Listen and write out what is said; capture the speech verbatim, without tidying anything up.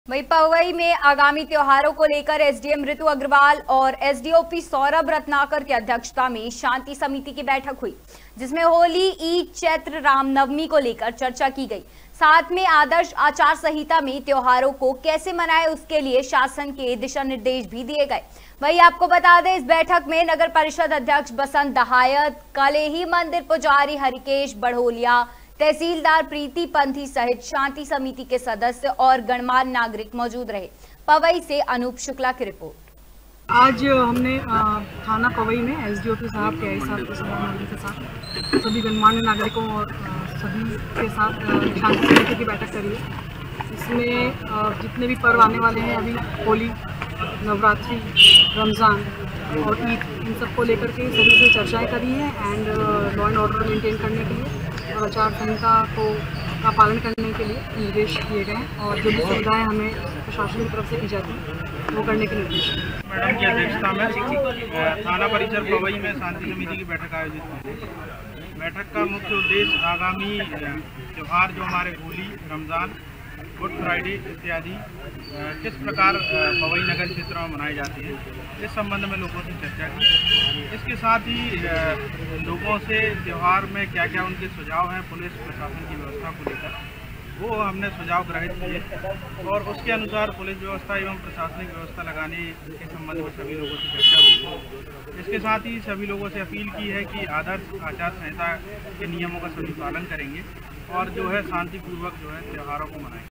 वहीं पवई में आगामी त्योहारों को लेकर एसडीएम ऋतु अग्रवाल और एसडीओपी सौरभ रत्नाकर की अध्यक्षता में शांति समिति की बैठक हुई, जिसमें होली, ईद, चैत्र रामनवमी को लेकर चर्चा की गई। साथ में आदर्श आचार संहिता में त्योहारों को कैसे मनाएं उसके लिए शासन के दिशा निर्देश भी दिए गए। वहीं आपको बता दें, इस बैठक में नगर परिषद अध्यक्ष बसंत दहायत, कलेही मंदिर पुजारी हरिकेश बढ़ोलिया, तहसीलदार प्रीति पंथी सहित शांति समिति के सदस्य और गणमान्य नागरिक मौजूद रहे। पवई से अनूप शुक्ला की रिपोर्ट। आज हमने थाना पवई में एसडीओपी साहब के आई साहब के सभापति के साथ सभी गणमान्य नागरिकों और सभी के साथ शांति समिति की बैठक करी है। इसमें जितने भी पर्व आने वाले हैं, अभी होली, नवरात्रि, रमज़ान और ईद, इन सब को लेकर के सभी से चर्चाएँ करी हैं and law and order maintain करने के लिए और आचार संहिता को का पालन करने के लिए निर्देश दिए गए हैं और जो भी सुविधाएँ हमें प्रशासन की तरफ से की जाती हैं वो करने के निर्देश हैं। मैडम की अध्यक्षता में थाना परिसर पवई में शांति समिति की बैठक आयोजित हुई। बैठक का मुख्य उद्देश्य आगामी त्यौहार जो हमारे होली, रमज़ान, गुड फ्राइडे इत्यादि किस प्रकार पवई नगर क्षेत्र में मनाई जाती है, इस संबंध में लोगों से चर्चा की। इसके साथ ही लोगों से त्यौहार में क्या क्या उनके सुझाव हैं पुलिस प्रशासन की व्यवस्था को लेकर, वो हमने सुझाव ग्रहित किए और उसके अनुसार पुलिस व्यवस्था एवं प्रशासनिक व्यवस्था लगाने के संबंध में सभी लोगों से चर्चा हुई। इसके साथ ही सभी लोगों से अपील की है कि आदर्श आचार संहिता के नियमों का सभी पालन करेंगे और जो है शांतिपूर्वक जो है त्योहारों को मनाएंगे।